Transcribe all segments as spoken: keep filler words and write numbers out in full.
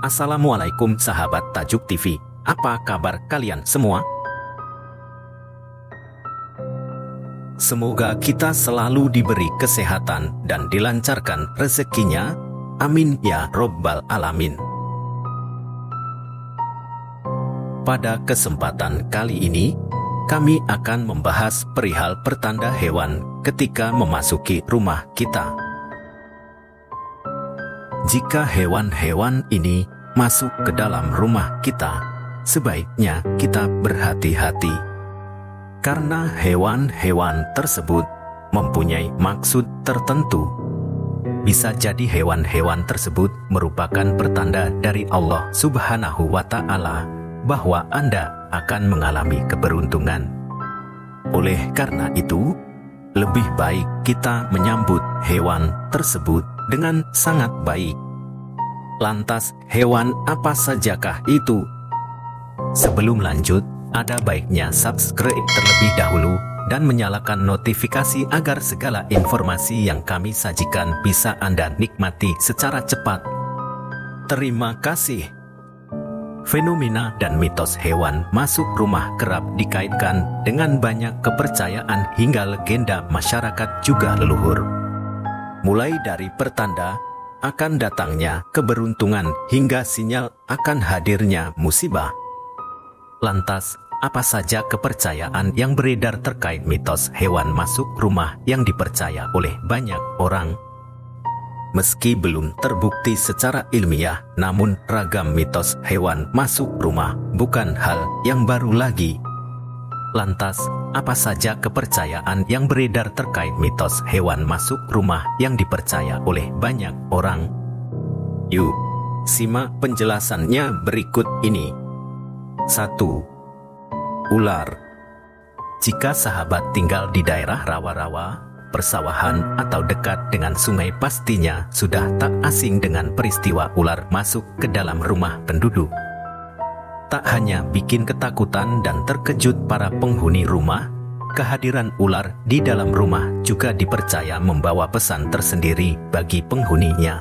Assalamualaikum sahabat Tajuk T V, apa kabar kalian semua? Semoga kita selalu diberi kesehatan dan dilancarkan rezekinya. Amin ya Robbal Alamin. Pada kesempatan kali ini, kami akan membahas perihal pertanda hewan ketika memasuki rumah kita. Jika hewan-hewan ini masuk ke dalam rumah kita, sebaiknya kita berhati-hati. Karena hewan-hewan tersebut mempunyai maksud tertentu. Bisa jadi hewan-hewan tersebut merupakan pertanda dari Allah Subhanahu wa Ta'ala bahwa Anda akan mengalami keberuntungan. Oleh karena itu, lebih baik kita menyambut hewan tersebut dengan sangat baik. Lantas, hewan apa sajakah itu? Sebelum lanjut, ada baiknya subscribe terlebih dahulu dan menyalakan notifikasi agar segala informasi yang kami sajikan bisa Anda nikmati secara cepat. Terima kasih. Fenomena dan mitos hewan masuk rumah kerap dikaitkan dengan banyak kepercayaan hingga legenda masyarakat juga leluhur. Mulai dari pertanda akan datangnya keberuntungan hingga sinyal akan hadirnya musibah. Lantas, apa saja kepercayaan yang beredar terkait mitos hewan masuk rumah yang dipercaya oleh banyak orang? Meski belum terbukti secara ilmiah, namun ragam mitos hewan masuk rumah bukan hal yang baru lagi. Lantas, apa saja kepercayaan yang beredar terkait mitos hewan masuk rumah yang dipercaya oleh banyak orang? Yuk, simak penjelasannya berikut ini. satu. Ular. Jika sahabat tinggal di daerah rawa-rawa, persawahan atau dekat dengan sungai, pastinya sudah tak asing dengan peristiwa ular masuk ke dalam rumah penduduk. Tak hanya bikin ketakutan dan terkejut para penghuni rumah, kehadiran ular di dalam rumah juga dipercaya membawa pesan tersendiri bagi penghuninya.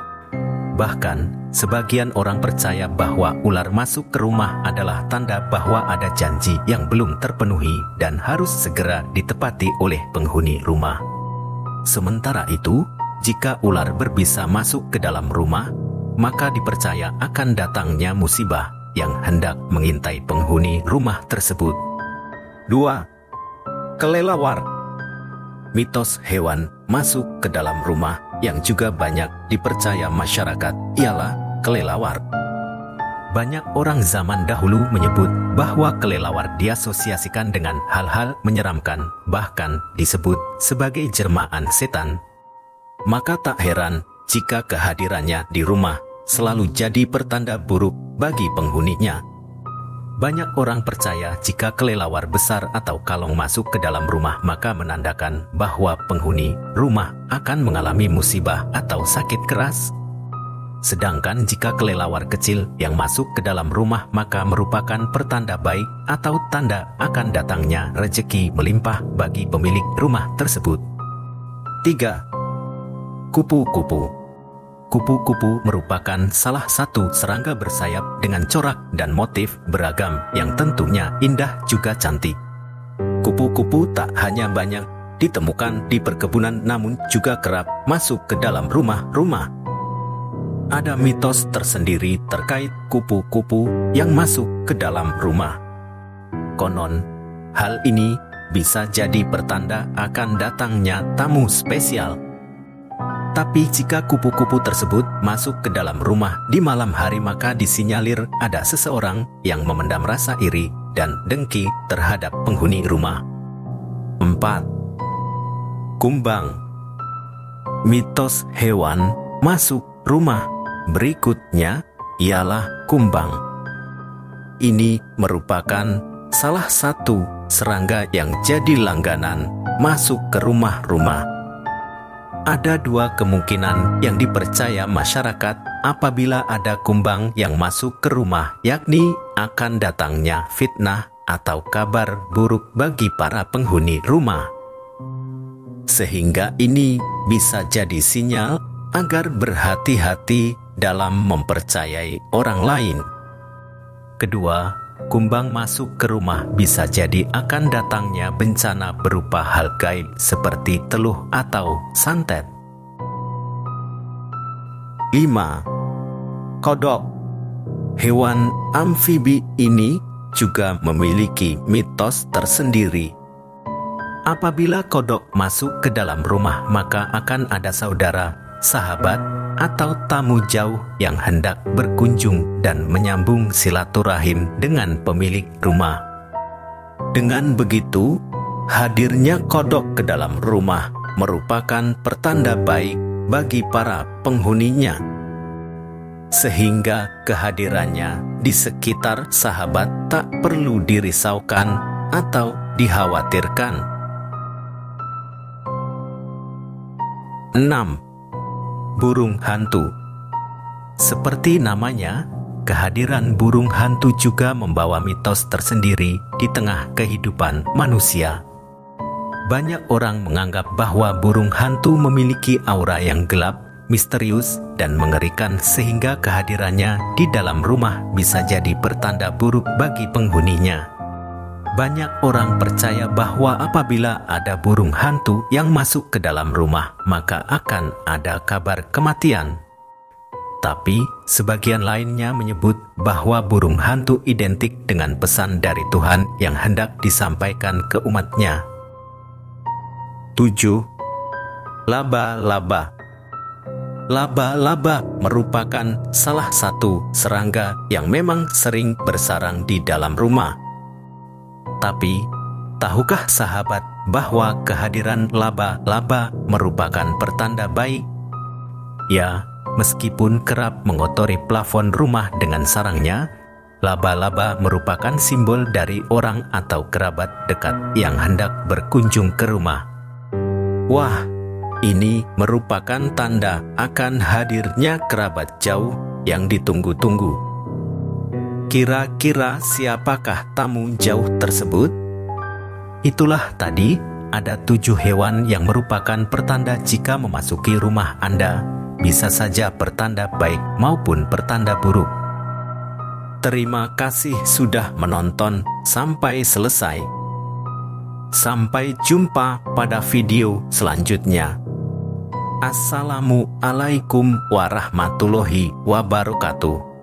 Bahkan, sebagian orang percaya bahwa ular masuk ke rumah adalah tanda bahwa ada janji yang belum terpenuhi dan harus segera ditepati oleh penghuni rumah. Sementara itu, jika ular berbisa masuk ke dalam rumah, maka dipercaya akan datangnya musibah yang hendak mengintai penghuni rumah tersebut. dua. Kelelawar. Mitos hewan masuk ke dalam rumah yang juga banyak dipercaya masyarakat ialah kelelawar. Banyak orang zaman dahulu menyebut bahwa kelelawar diasosiasikan dengan hal-hal menyeramkan, bahkan disebut sebagai jelmaan setan. Maka tak heran jika kehadirannya di rumah selalu jadi pertanda buruk bagi penghuninya. Banyak orang percaya jika kelelawar besar atau kalong masuk ke dalam rumah maka menandakan bahwa penghuni rumah akan mengalami musibah atau sakit keras. Sedangkan jika kelelawar kecil yang masuk ke dalam rumah maka merupakan pertanda baik atau tanda akan datangnya rezeki melimpah bagi pemilik rumah tersebut. tiga. Kupu-kupu. Kupu-kupu merupakan salah satu serangga bersayap dengan corak dan motif beragam yang tentunya indah juga cantik. Kupu-kupu tak hanya banyak ditemukan di perkebunan namun juga kerap masuk ke dalam rumah-rumah. Ada mitos tersendiri terkait kupu-kupu yang masuk ke dalam rumah. Konon, hal ini bisa jadi pertanda akan datangnya tamu spesial. Tapi jika kupu-kupu tersebut masuk ke dalam rumah di malam hari maka disinyalir ada seseorang yang memendam rasa iri dan dengki terhadap penghuni rumah. empat. Kumbang. Mitos hewan masuk rumah berikutnya ialah kumbang. Ini merupakan salah satu serangga yang jadi langganan masuk ke rumah-rumah. Ada dua kemungkinan yang dipercaya masyarakat apabila ada kumbang yang masuk ke rumah, yakni akan datangnya fitnah atau kabar buruk bagi para penghuni rumah. Sehingga ini bisa jadi sinyal agar berhati-hati dalam mempercayai orang lain. Kedua, kumbang masuk ke rumah bisa jadi akan datangnya bencana berupa hal gaib seperti teluh atau santet. lima. Kodok. Hewan amfibi ini juga memiliki mitos tersendiri. Apabila kodok masuk ke dalam rumah, maka akan ada saudara, sahabat, atau tamu jauh yang hendak berkunjung dan menyambung silaturahim dengan pemilik rumah. Dengan begitu, hadirnya kodok ke dalam rumah merupakan pertanda baik bagi para penghuninya, sehingga kehadirannya di sekitar sahabat tak perlu dirisaukan atau dikhawatirkan. enam. Burung hantu. Seperti namanya, kehadiran burung hantu juga membawa mitos tersendiri di tengah kehidupan manusia. Banyak orang menganggap bahwa burung hantu memiliki aura yang gelap, misterius, dan mengerikan sehingga kehadirannya di dalam rumah bisa jadi pertanda buruk bagi penghuninya. Banyak orang percaya bahwa apabila ada burung hantu yang masuk ke dalam rumah, maka akan ada kabar kematian. Tapi, sebagian lainnya menyebut bahwa burung hantu identik dengan pesan dari Tuhan yang hendak disampaikan ke umatnya. tujuh. Laba-laba. Laba-laba merupakan salah satu serangga yang memang sering bersarang di dalam rumah. Tapi, tahukah sahabat bahwa kehadiran laba-laba merupakan pertanda baik? Ya, meskipun kerap mengotori plafon rumah dengan sarangnya, laba-laba merupakan simbol dari orang atau kerabat dekat yang hendak berkunjung ke rumah. Wah, ini merupakan tanda akan hadirnya kerabat jauh yang ditunggu-tunggu. Kira-kira siapakah tamu jauh tersebut? Itulah tadi ada tujuh hewan yang merupakan pertanda jika memasuki rumah Anda. Bisa saja pertanda baik maupun pertanda buruk. Terima kasih sudah menonton sampai selesai. Sampai jumpa pada video selanjutnya. Assalamualaikum warahmatullahi wabarakatuh.